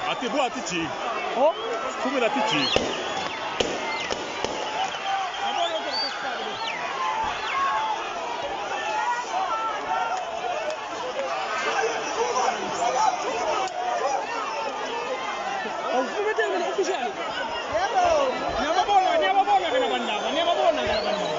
Ati buat ticik. Oh, Cuma dah ticik. oh, come te ne ufficiali? Andiamo a bolla che ne mandava, andiamo a bolla che ne mandava.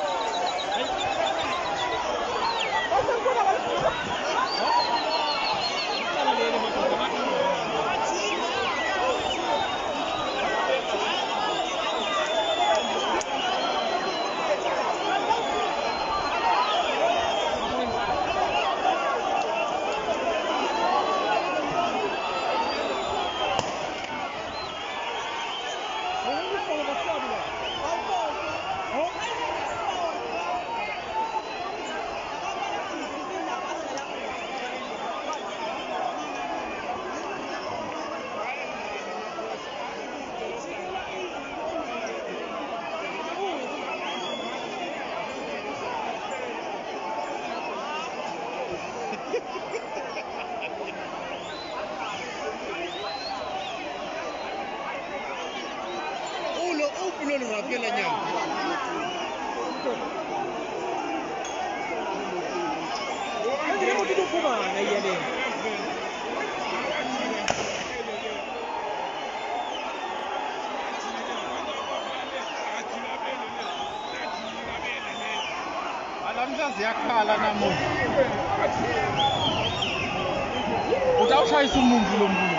Ziyakhala namuhla. Utawushayisa umuntu lo muntu.